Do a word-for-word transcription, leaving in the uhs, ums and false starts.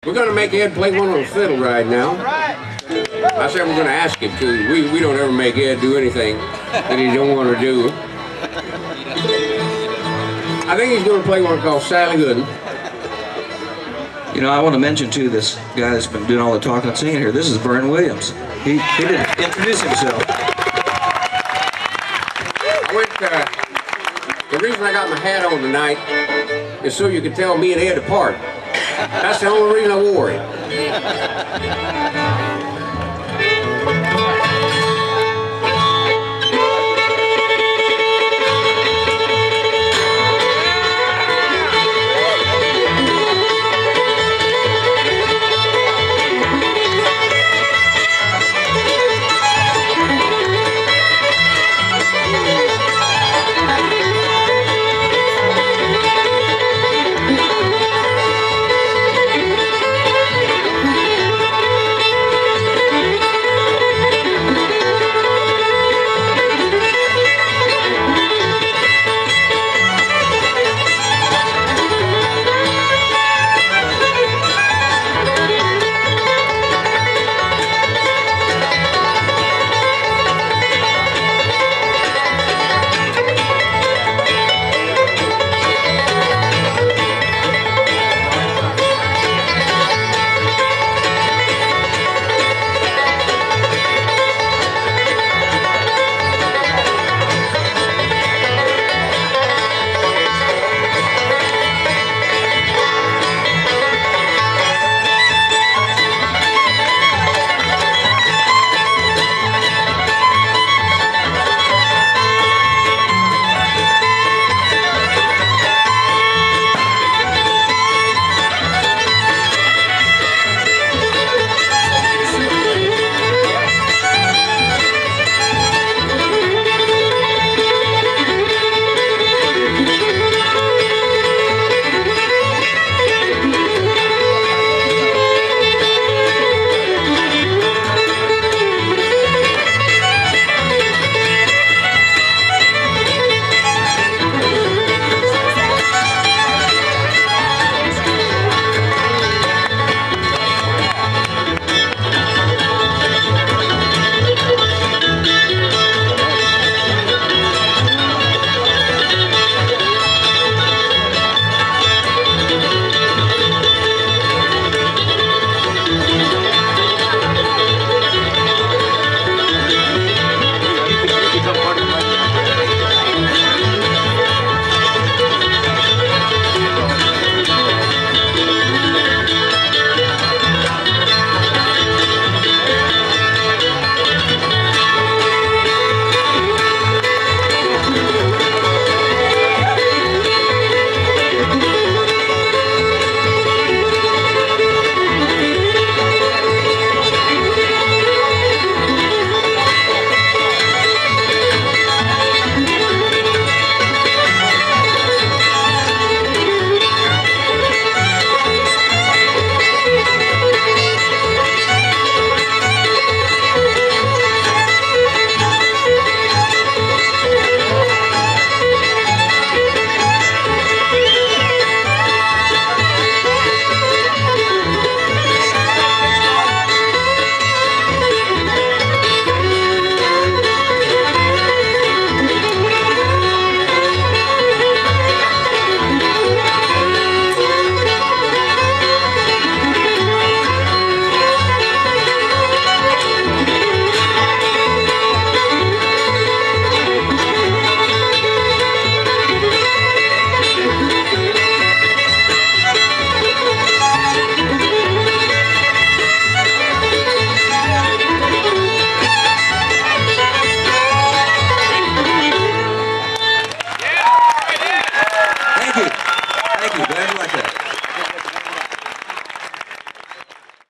We're going to make Ed play one on the fiddle right now. I said we're going to ask him to. We, we don't ever make Ed do anything that he don't want to do. I think he's going to play one called Sally Goodin. You know, I want to mention too, this guy that's been doing all the talking and singing here. This is Vern Williams. He, he didn't introduce himself. I went, uh, the reason I got my hat on tonight is so you could tell me and Ed apart. That's the only reason I wore it.